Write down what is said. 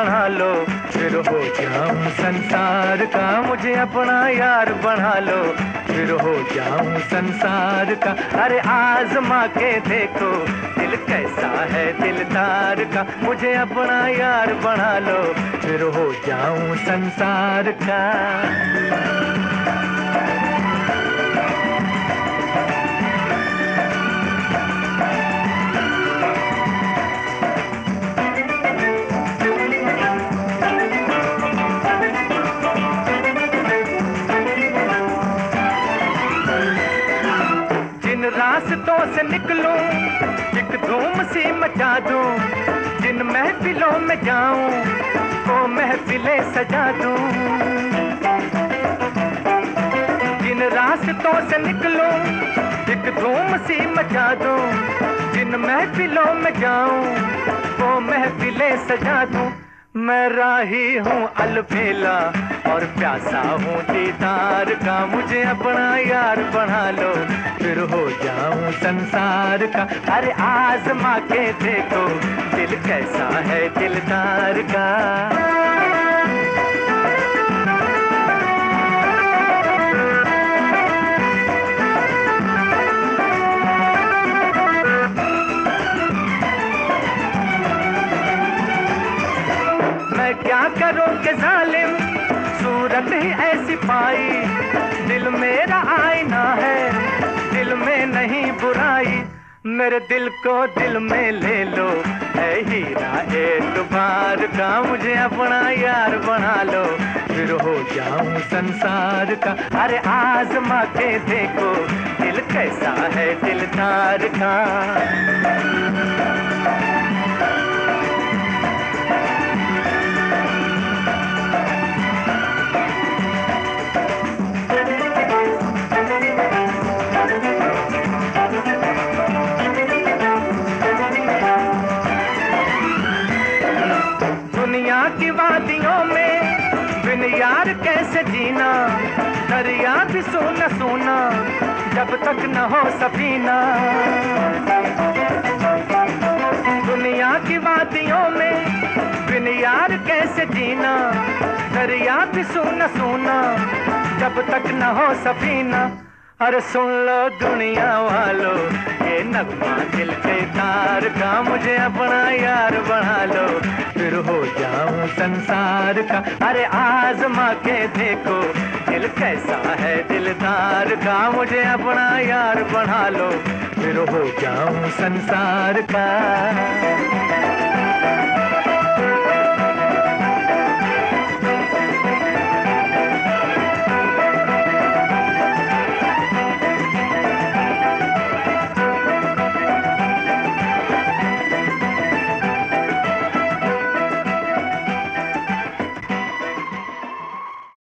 बना लो, फिर हो जाऊं संसार का। मुझे अपना यार बना लो, फिर हो जाऊं संसार का। अरे आजमा के देखो दिल कैसा है दिलदार का। मुझे अपना यार बना लो, फिर हो जाऊं संसार का। रास्तों से निकलूं एक धूम सी मचा दूं, जिन महफिलों में जाऊं वो महफिलें सजा दूं। जिन रास्तों से निकलूं एक धूम सी मचा दूं, जिन महफिलों में जाऊं वो महफिलें सजा दूं। मैं राही हूँ अलबेला और प्यासा हूँ दीदार का। मुझे अपना यार बना लो, फिर हो जाऊं संसार का। अरे आजमा के देखो दिल कैसा है दिलदार का। मैं क्या करूं कि जालिम सूरत ही ऐसी पाई। दिल मेरा आईना है, दिल में नहीं बुराई। मेरे दिल को दिल में ले लो, है हीरा एतबार का। मुझे अपना यार बना लो, फिर हो जाऊं संसार का। अरे आजमा के देखो दिल कैसा है दिलदार का। दुनिया की वादियों में बिन यार कैसे जीना। दरिया भी सोना सोना जब तक न हो सफीना। दुनिया की वादियों में बिन यार कैसे जीना। दरिया भी सोना सोना जब तक न हो सफीना। अरे सुन लो दुनिया वालों ये नगमा दिल के तार का। मुझे अपना यार बना लो, फिर हो जाऊं संसार का। अरे आजमा के देखो दिल कैसा है दिलदार का। मुझे अपना यार बना लो, फिर हो जाऊं संसार का।